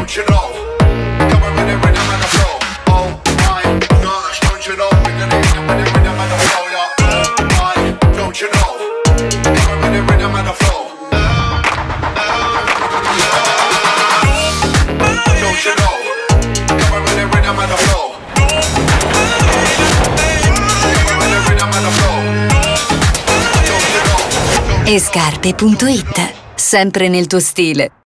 don't you know? Come on with the rhythm and the flow. Oh my gosh, don't you know? We're gonna hit them with the rhythm and the flow, yeah. Oh my, don't you know? Come on with the rhythm and the flow. Don't you know? Come on with the rhythm and the flow. Escarpe.it, sempre nel tuo stile.